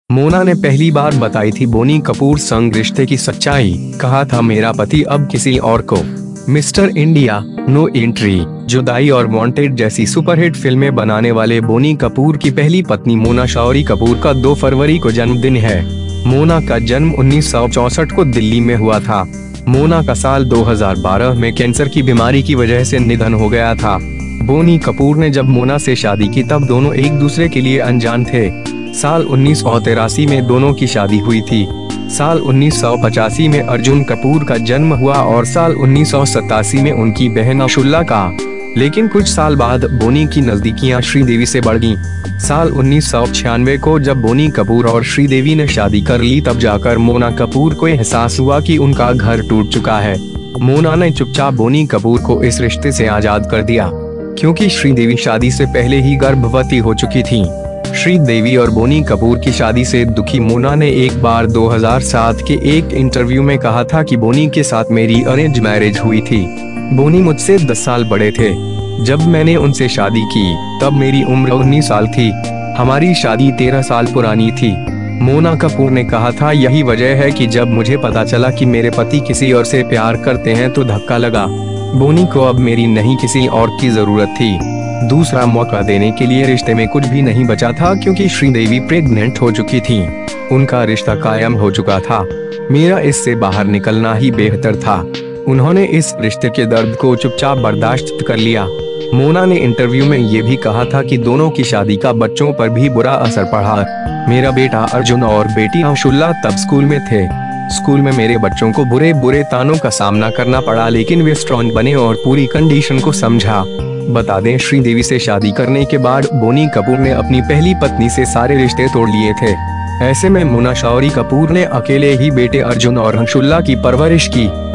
मोना ने पहली बार बताई थी बोनी कपूर संग रिश्ते की सच्चाई। कहा था, मेरा पति अब किसी और को। मिस्टर इंडिया, नो एंट्री, जुदाई और वांटेड जैसी सुपरहिट फिल्में बनाने वाले बोनी कपूर की पहली पत्नी मोना शौरी कपूर का 2 फरवरी को जन्मदिन है। मोना का जन्म 1964 को दिल्ली में हुआ था। मोना का साल 2012 में कैंसर की बीमारी की वजह से निधन हो गया था। बोनी कपूर ने जब मोना से शादी की तब दोनों एक दूसरे के लिए अनजान थे। साल 1983 में दोनों की शादी हुई थी। साल 1985 में अर्जुन कपूर का जन्म हुआ और साल 1987 में उनकी बहन अंशुला का। लेकिन कुछ साल बाद बोनी की नजदीकियां श्रीदेवी से बढ़ गईं। साल 1996 को जब बोनी कपूर और श्रीदेवी ने शादी कर ली तब जाकर मोना कपूर को एहसास हुआ कि उनका घर टूट चुका है। मोना ने चुपचाप बोनी कपूर को इस रिश्ते से आजाद कर दिया, क्योंकि श्रीदेवी शादी से पहले ही गर्भवती हो चुकी थी। श्रीदेवी और बोनी कपूर की शादी से दुखी मोना ने एक बार 2007 के एक इंटरव्यू में कहा था कि बोनी के साथ मेरी अरेंज मैरिज हुई थी। बोनी मुझसे 10 साल बड़े थे। जब मैंने उनसे शादी की तब मेरी उम्र 19 साल थी। हमारी शादी 13 साल पुरानी थी। मोना कपूर ने कहा था, यही वजह है कि जब मुझे पता चला कि मेरे पति किसी और से प्यार करते हैं तो धक्का लगा। बोनी को अब मेरी नहीं किसी और की जरूरत थी। दूसरा मौका देने के लिए रिश्ते में कुछ भी नहीं बचा था, क्योंकि श्रीदेवी प्रेग्नेंट हो चुकी थी। उनका रिश्ता कायम हो चुका था। मेरा इससे बाहर निकलना ही बेहतर था। उन्होंने इस रिश्ते के दर्द को चुपचाप बर्दाश्त कर लिया। मोना ने इंटरव्यू में ये भी कहा था कि दोनों की शादी का बच्चों पर भी बुरा असर पड़ा। मेरा बेटा अर्जुन और बेटी अंशुला तब स्कूल में थे। स्कूल में मेरे बच्चों को बुरे बुरे तानों का सामना करना पड़ा, लेकिन वे स्ट्रॉन्ग बने और पूरी कंडीशन को समझा। बता दें, श्रीदेवी से शादी करने के बाद बोनी कपूर ने अपनी पहली पत्नी से सारे रिश्ते तोड़ लिए थे। ऐसे में मोना शौरी कपूर ने अकेले ही बेटे अर्जुन और अंशुला की परवरिश की।